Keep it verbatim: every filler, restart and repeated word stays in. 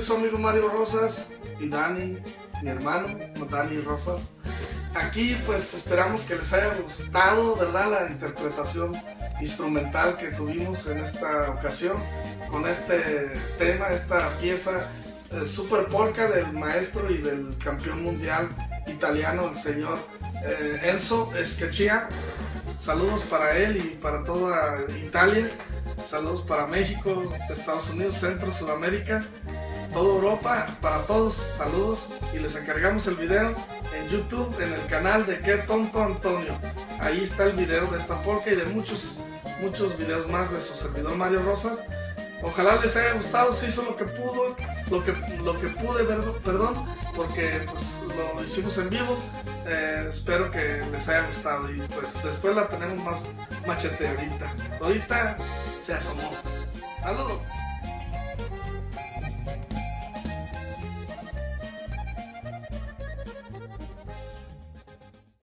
su amigo Mario Rosas y Dani, mi hermano, Dani Rosas. Aquí pues esperamos que les haya gustado, ¿verdad?, la interpretación instrumental que tuvimos en esta ocasión con este tema, esta pieza eh, super polka del maestro y del campeón mundial italiano, el señor eh, Enzo Schiaccia. Saludos para él y para toda Italia, saludos para México, Estados Unidos, Centro, Sudamérica, toda Europa, para todos, saludos, y les encargamos el video en YouTube, en el canal de Qué Tonto Antonio. Ahí está el video de esta polka y de muchos, muchos videos más de su servidor Mario Rosas. Ojalá les haya gustado, se hizo lo que pudo, lo que, lo que pude, perdón, porque pues lo hicimos en vivo. Eh, espero que les haya gustado y pues después la tenemos más macheteadita. Ahorita se asomó. Saludos.